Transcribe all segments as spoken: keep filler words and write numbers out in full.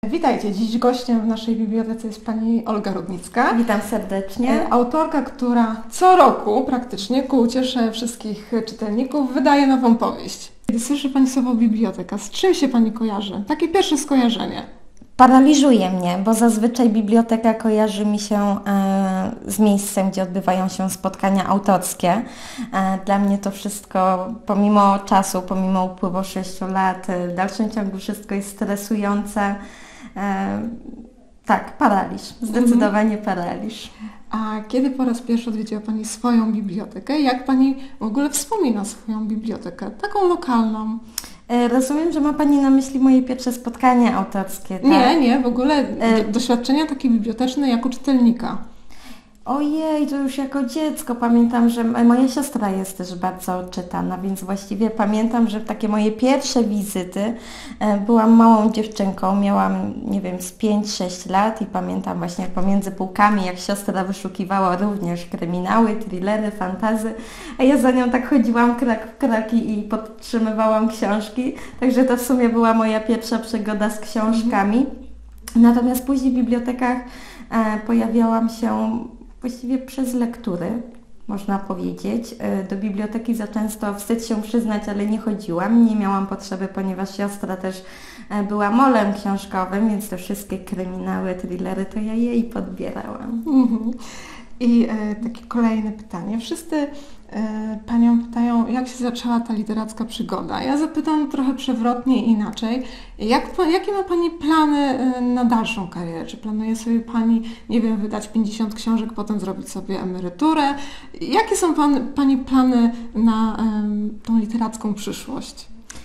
Witajcie, dziś gościem w naszej bibliotece jest pani Olga Rudnicka. Witam serdecznie. Autorka, która co roku praktycznie ku uciesze wszystkich czytelników wydaje nową powieść. Kiedy słyszy pani słowo biblioteka, z czym się pani kojarzy? Takie pierwsze skojarzenie. Paraliżuje mnie, bo zazwyczaj biblioteka kojarzy mi się e, z miejscem, gdzie odbywają się spotkania autorskie. E, dla mnie to wszystko, pomimo czasu, pomimo upływu sześciu lat, e, w dalszym ciągu wszystko jest stresujące. E, tak, paraliż, zdecydowanie mhm. paraliż. A kiedy po raz pierwszy odwiedziła pani swoją bibliotekę? Jak pani w ogóle wspomina swoją bibliotekę? Taką lokalną. Rozumiem, że ma Pani na myśli moje pierwsze spotkanie autorskie, tak? Nie, nie, w ogóle do, doświadczenia takie biblioteczne jako czytelnika. Ojej, to już jako dziecko pamiętam, że moja siostra jest też bardzo czytana, więc właściwie pamiętam, że takie moje pierwsze wizyty, byłam małą dziewczynką, miałam, nie wiem, z pięć sześć lat i pamiętam właśnie pomiędzy półkami, jak siostra wyszukiwała również kryminały, thrillery, fantazy, a ja za nią tak chodziłam krok w krok i podtrzymywałam książki, także to w sumie była moja pierwsza przygoda z książkami. Natomiast później w bibliotekach pojawiałam się właściwie przez lektury, można powiedzieć. Do biblioteki za często, wstyd się przyznać, ale nie chodziłam, nie miałam potrzeby, ponieważ siostra też była molem książkowym, więc te wszystkie kryminały, thrillery to ja jej podbierałam. Mhm. I e, takie kolejne pytanie. Wszyscy e, Panią pytają, jak się zaczęła ta literacka przygoda. Ja zapytam trochę przewrotnie i inaczej. Jak, jakie ma Pani plany e, na dalszą karierę? Czy planuje sobie Pani, nie wiem, wydać pięćdziesiąt książek, potem zrobić sobie emeryturę? Jakie są pan, Pani plany na e, tą literacką przyszłość?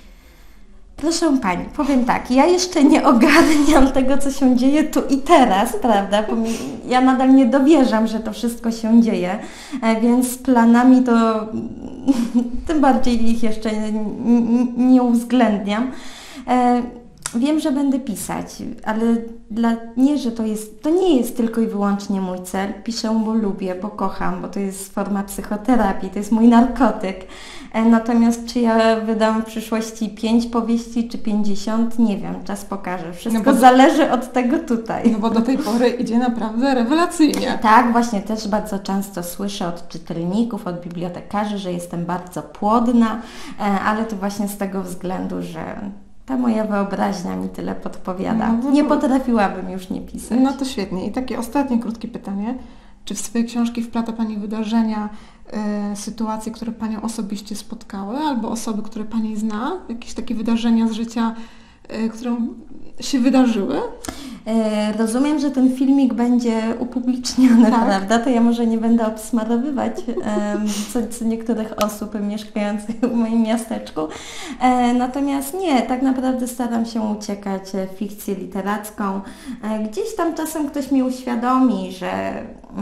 Proszę Pani, powiem tak, ja jeszcze nie ogarniam tego, co się dzieje tu i teraz, prawda? Bo mi, ja nadal nie dowierzam, że to wszystko się dzieje, więc z planami to tym bardziej ich jeszcze nie, nie uwzględniam. Wiem, że będę pisać, ale dla, nie, że to jest, to nie jest tylko i wyłącznie mój cel. Piszę, bo lubię, bo kocham, bo to jest forma psychoterapii, to jest mój narkotyk. Natomiast czy ja wydam w przyszłości pięć powieści czy pięćdziesiąt, nie wiem, czas pokaże. Wszystko no bo, zależy od tego tutaj. No bo do tej pory idzie naprawdę rewelacyjnie. Tak, właśnie też bardzo często słyszę od czytelników, od bibliotekarzy, że jestem bardzo płodna, ale to właśnie z tego względu, że ta moja wyobraźnia mi tyle podpowiada. No, nie potrafiłabym już nie pisać. No to świetnie. I takie ostatnie krótkie pytanie. Czy w swoje książki wplata Pani wydarzenia, y, sytuacje, które Panią osobiście spotkały, albo osoby, które Pani zna? Jakieś takie wydarzenia z życia, y, które się wydarzyły? Y, rozumiem, że ten filmik będzie upubliczniony, tak, prawda? To ja może nie będę obsmarowywać y, co, co niektórych osób mieszkających w moim miasteczku. Y, natomiast nie, tak naprawdę staram się uciekać w fikcję literacką. Y, gdzieś tam czasem ktoś mi uświadomi, że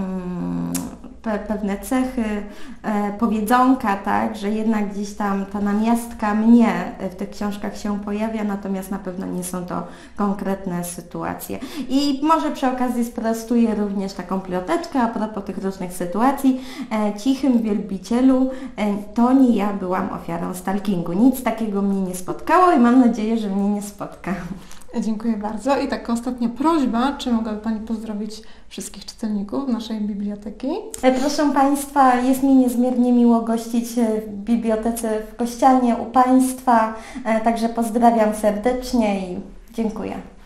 y, pewne cechy, e, powiedzonka, tak, że jednak gdzieś tam ta namiastka mnie w tych książkach się pojawia, natomiast na pewno nie są to konkretne sytuacje. I może przy okazji sprostuję również taką ploteczkę a propos tych różnych sytuacji. E, Cichym wielbicielu, e, to nie ja byłam ofiarą stalkingu. Nic takiego mnie nie spotkało i mam nadzieję, że mnie nie spotka. Dziękuję bardzo. I taka ostatnia prośba, czy mogłaby Pani pozdrowić wszystkich czytelników naszej biblioteki? Proszę Państwa, jest mi niezmiernie miło gościć w bibliotece w Kościelnie u Państwa, także pozdrawiam serdecznie i dziękuję.